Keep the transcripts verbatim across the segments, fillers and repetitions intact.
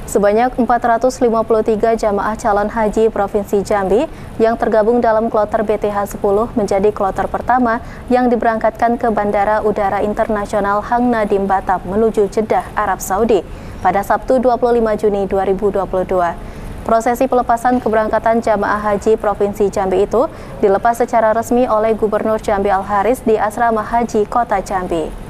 Sebanyak empat ratus lima puluh tiga jamaah calon haji Provinsi Jambi yang tergabung dalam kloter B T H sepuluh menjadi kloter pertama yang diberangkatkan ke Bandara Udara Internasional Hang Nadiem Batam menuju Jeddah, Arab Saudi pada Sabtu dua puluh lima Juni dua ribu dua puluh dua. Prosesi pelepasan keberangkatan jamaah haji Provinsi Jambi itu dilepas secara resmi oleh Gubernur Jambi Al-Haris di Asrama Haji Kota Jambi.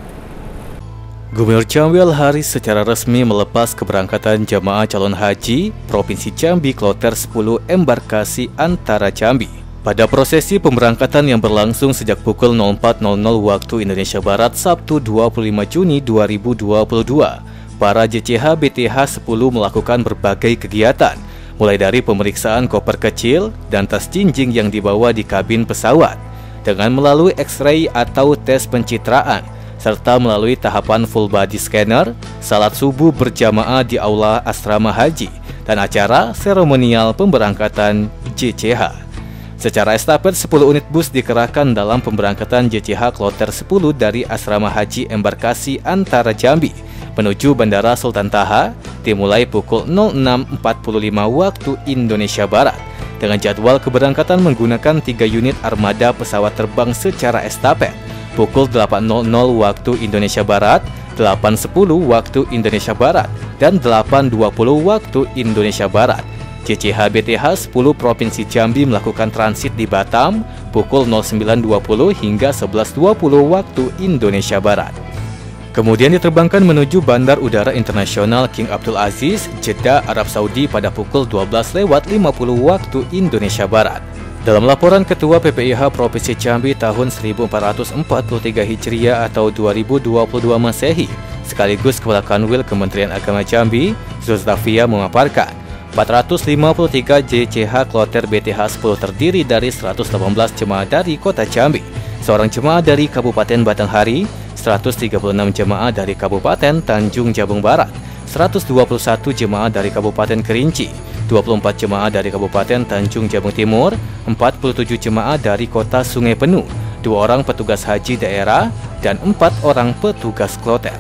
Gubernur Jambi Al-Haris secara resmi melepas keberangkatan jamaah calon haji Provinsi Jambi kloter sepuluh embarkasi antara Jambi. Pada prosesi pemberangkatan yang berlangsung sejak pukul nol empat nol nol waktu Indonesia Barat Sabtu dua puluh lima Juni dua ribu dua puluh dua, para J C H B T H sepuluh melakukan berbagai kegiatan, mulai dari pemeriksaan koper kecil dan tas jinjing yang dibawa di kabin pesawat, dengan melalui X-ray atau tes pencitraan, serta melalui tahapan full body scanner, salat subuh berjamaah di aula asrama haji, dan acara seremonial pemberangkatan J C H. Secara estafet sepuluh unit bus dikerahkan dalam pemberangkatan J C H kloter sepuluh dari asrama haji embarkasi antara Jambi menuju Bandara Sultan Taha dimulai pukul nol enam empat puluh lima waktu Indonesia Barat, dengan jadwal keberangkatan menggunakan tiga unit armada pesawat terbang secara estafet pukul delapan nol nol waktu Indonesia Barat, delapan sepuluh waktu Indonesia Barat, dan delapan dua puluh waktu Indonesia Barat. J C H B T H sepuluh Provinsi Jambi melakukan transit di Batam pukul nol sembilan dua puluh hingga sebelas dua puluh waktu Indonesia Barat. Kemudian diterbangkan menuju Bandar Udara Internasional King Abdul Aziz, Jeddah, Arab Saudi pada pukul dua belas lewat lima puluh waktu Indonesia Barat. Dalam laporan Ketua P P I H Provinsi Jambi tahun seribu empat ratus empat puluh tiga Hijriah atau dua ribu dua puluh dua Masehi, sekaligus Kepala Kanwil Kementerian Agama Jambi, Zulstafia memaparkan, empat ratus lima puluh tiga J C H kloter B T H sepuluh terdiri dari seratus delapan belas jemaah dari Kota Jambi, seorang jemaah dari Kabupaten Batanghari, seratus tiga puluh enam jemaah dari Kabupaten Tanjung Jabung Barat, seratus dua puluh satu jemaah dari Kabupaten Kerinci, dua puluh empat jemaah dari Kabupaten Tanjung Jabung Timur, empat puluh tujuh jemaah dari Kota Sungai Penuh, dua orang petugas haji daerah, dan empat orang petugas kloter.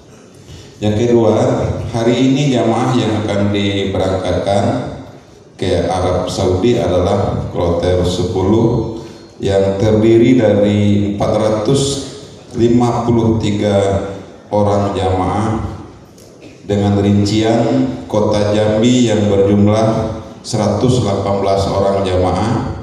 Yang kedua, hari ini jamaah yang akan diberangkatkan ke Arab Saudi adalah kloter sepuluh yang terdiri dari empat ratus lima puluh tiga orang jamaah dengan rincian Kota Jambi yang berjumlah seratus delapan belas orang jamaah,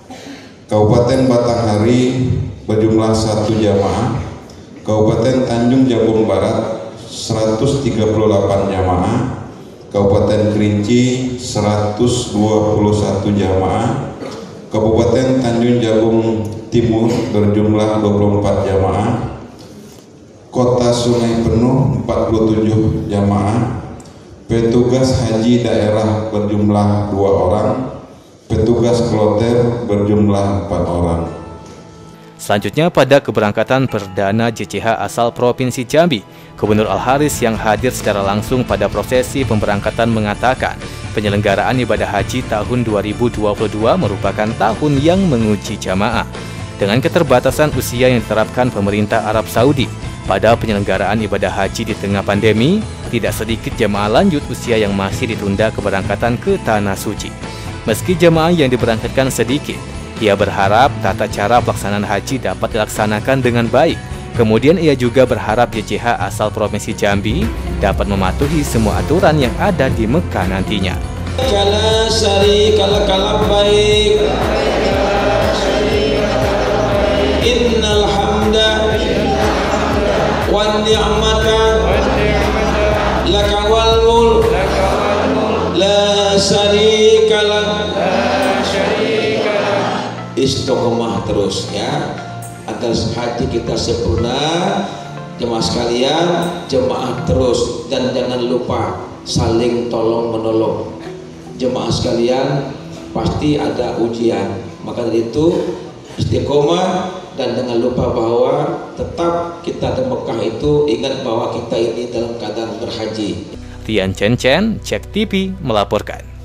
Kabupaten Batanghari berjumlah satu jamaah, Kabupaten Tanjung Jabung Barat seratus tiga puluh delapan jamaah, Kabupaten Kerinci seratus dua puluh satu jamaah, Kabupaten Tanjung Jabung Timur berjumlah dua puluh empat jamaah, Kota Sungai Penuh empat puluh tujuh jamaah, petugas haji daerah berjumlah dua orang, petugas kloter berjumlah empat orang. Selanjutnya pada keberangkatan perdana J C H asal Provinsi Jambi, Gubernur Al-Haris yang hadir secara langsung pada prosesi pemberangkatan mengatakan, penyelenggaraan ibadah haji tahun dua ribu dua puluh dua merupakan tahun yang menguji jamaah. Dengan keterbatasan usia yang diterapkan pemerintah Arab Saudi pada penyelenggaraan ibadah haji di tengah pandemi, tidak sedikit jamaah lanjut usia yang masih ditunda keberangkatan ke Tanah Suci. Meski jamaah yang diberangkatkan sedikit, ia berharap tata cara pelaksanaan haji dapat dilaksanakan dengan baik. Kemudian ia juga berharap J C H asal Provinsi Jambi dapat mematuhi semua aturan yang ada di Mekah nantinya. Kala syarika laka baik. Innal hamda wan ni'mata laka wal mulk la syarika lak. Istiqomah terus ya, agar haji kita sempurna. Jemaah sekalian, jemaah terus, dan jangan lupa saling tolong menolong. Jemaah sekalian, pasti ada ujian, maka dari itu istiqomah, dan jangan lupa bahwa tetap kita di Mekah itu ingat bahwa kita ini dalam keadaan berhaji. Tian Chen Chen, Cek T V melaporkan.